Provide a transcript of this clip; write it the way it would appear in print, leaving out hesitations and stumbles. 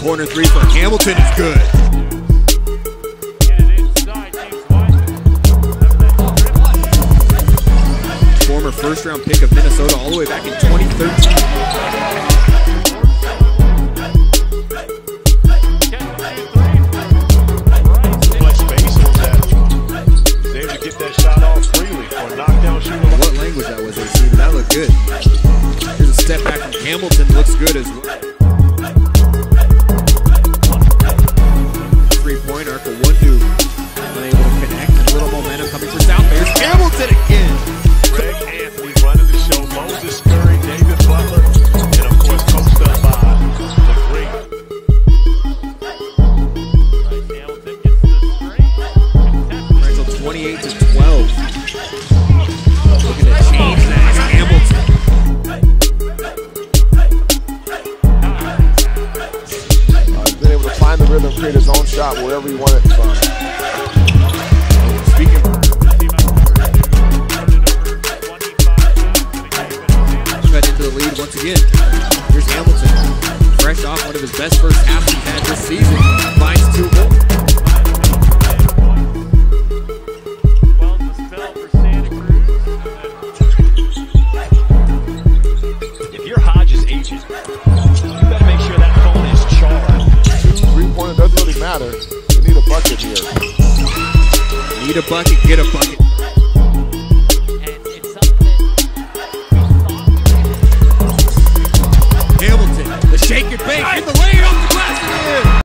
Corner three for Hamilton is good. Former first-round pick of Minnesota all the way back in 2013. What language that was, AC? That looked good. Here's a step back from Hamilton. Looks good as well. Three-pointer for Wundu. Unable to connect. A little momentum coming for South. There's Hamilton again. Greg Anthony running the show. Moses Curry, David Butler, and of course coached up by the great. Hamilton gets the string. 28-12. Looking to change that. Hamilton. He's been able to find the rhythm, create his own shot wherever he wanted it from. Speaking into the lead once again. Here's Hamilton. Fresh off one of his best first halves he's had this season. Finds two more. If you're Hodges' agent, you better make sure that phone is charged. 2 3-pointer doesn't really matter. You need a bucket here. Need a bucket, get a bucket.